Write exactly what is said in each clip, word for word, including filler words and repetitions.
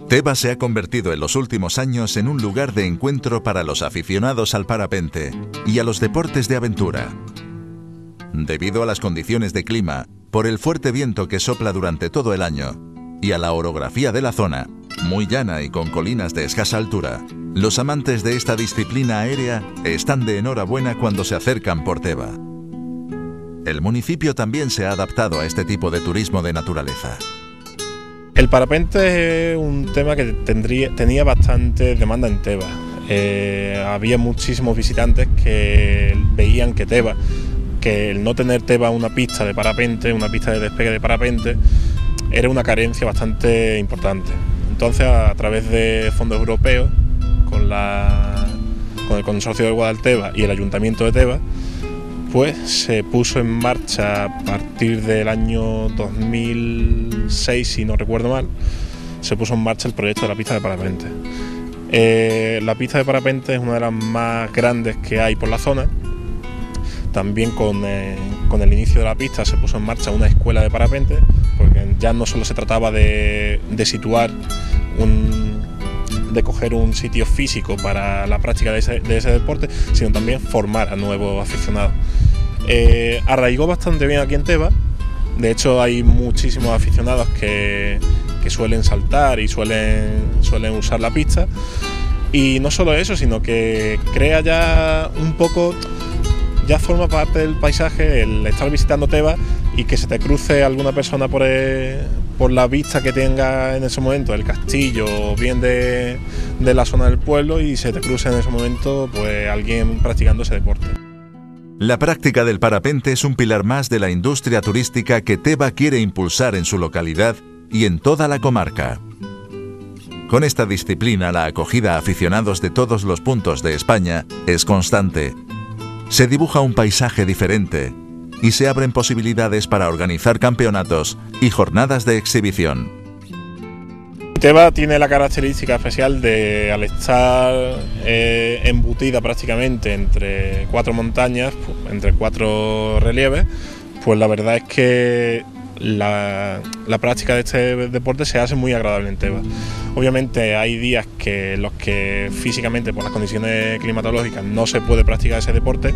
Teba se ha convertido en los últimos años en un lugar de encuentro para los aficionados al parapente y a los deportes de aventura. Debido a las condiciones de clima, por el fuerte viento que sopla durante todo el año y a la orografía de la zona, muy llana y con colinas de escasa altura, los amantes de esta disciplina aérea están de enhorabuena cuando se acercan por Teba. El municipio también se ha adaptado a este tipo de turismo de naturaleza. El parapente es un tema que tendría, tenía bastante demanda en Teba. Eh, había muchísimos visitantes que veían que Teba, que el no tener Teba una pista de parapente, una pista de despegue de parapente, era una carencia bastante importante. Entonces, a través de fondos europeos, con, la, con el consorcio de Guadalteba y el ayuntamiento de Teba, pues se puso en marcha a partir del año dos mil seis, si no recuerdo mal, se puso en marcha el proyecto de la pista de parapente. Eh, la pista de parapente es una de las más grandes que hay por la zona. También con, eh, con el inicio de la pista se puso en marcha una escuela de parapente, porque ya no solo se trataba de, de situar un... de coger un sitio físico para la práctica de ese, de ese deporte, sino también formar a nuevos aficionados. Eh, arraigó bastante bien aquí en Teba. De hecho, hay muchísimos aficionados que, que suelen saltar y suelen, suelen usar la pista. Y no solo eso, sino que crea ya un poco, ya forma parte del paisaje el estar visitando Teba y que se te cruce alguna persona por, el, por la vista que tenga en ese momento, el castillo o bien de, de la zona del pueblo, y se te cruce en ese momento pues alguien practicando ese deporte. La práctica del parapente es un pilar más de la industria turística que Teba quiere impulsar en su localidad y en toda la comarca. Con esta disciplina, la acogida a aficionados de todos los puntos de España es constante. Se dibuja un paisaje diferente y se abren posibilidades para organizar campeonatos y jornadas de exhibición. Teba tiene la característica especial de, al estar eh, embutida prácticamente entre cuatro montañas, entre cuatro relieves, pues la verdad es que la, la práctica de este deporte se hace muy agradable en Teba. Obviamente hay días que los que físicamente por las condiciones climatológicas no se puede practicar ese deporte,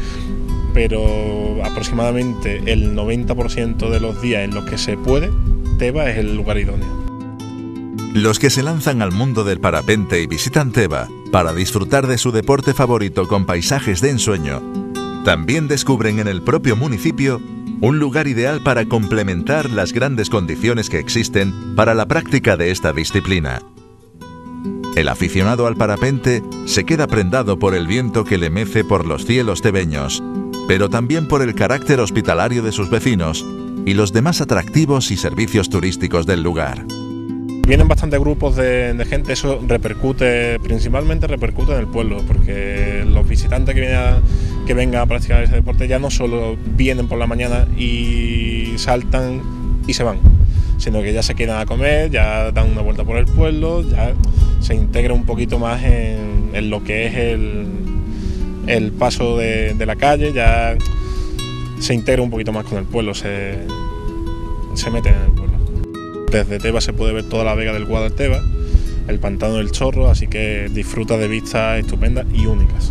pero aproximadamente el noventa por ciento de los días en los que se puede, Teba es el lugar idóneo. Los que se lanzan al mundo del parapente y visitan Teba para disfrutar de su deporte favorito con paisajes de ensueño, también descubren en el propio municipio un lugar ideal para complementar las grandes condiciones que existen para la práctica de esta disciplina. El aficionado al parapente se queda prendado por el viento que le mece por los cielos tebeños, pero también por el carácter hospitalario de sus vecinos y los demás atractivos y servicios turísticos del lugar. Vienen bastantes grupos de, de gente, eso repercute, principalmente repercute en el pueblo, porque los visitantes que, vienen a, que vengan a practicar ese deporte ya no solo vienen por la mañana y saltan y se van, sino que ya se quedan a comer, ya dan una vuelta por el pueblo, ya se integra un poquito más en, en lo que es el, el paso de, de la calle, ya se integra un poquito más con el pueblo, se, se mete en el pueblo. Desde Teba se puede ver toda la vega del Guadalteba, el pantano del Chorro, así que disfruta de vistas estupendas y únicas.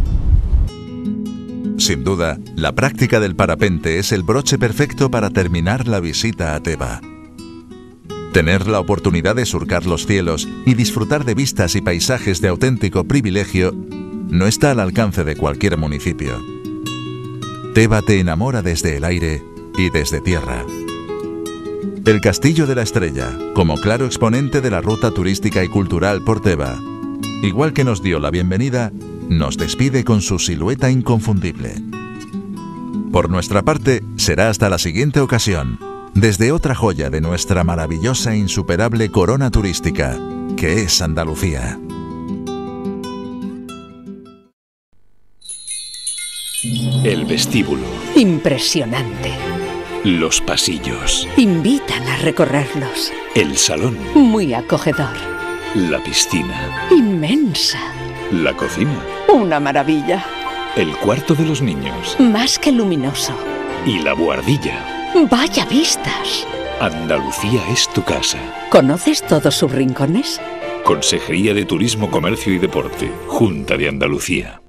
Sin duda, la práctica del parapente es el broche perfecto para terminar la visita a Teba. Tener la oportunidad de surcar los cielos y disfrutar de vistas y paisajes de auténtico privilegio no está al alcance de cualquier municipio. Teba te enamora desde el aire y desde tierra. El Castillo de la Estrella, como claro exponente de la ruta turística y cultural por Teba, igual que nos dio la bienvenida, nos despide con su silueta inconfundible. Por nuestra parte, será hasta la siguiente ocasión, desde otra joya de nuestra maravillosa e insuperable corona turística, que es Andalucía. El vestíbulo. Impresionante. Los pasillos. Invitan a recorrerlos. El salón. Muy acogedor. La piscina. Inmensa. La cocina. Una maravilla. El cuarto de los niños. Más que luminoso. Y la buhardilla. ¡Vaya vistas! Andalucía es tu casa. ¿Conoces todos sus rincones? Consejería de Turismo, Comercio y Deporte, Junta de Andalucía.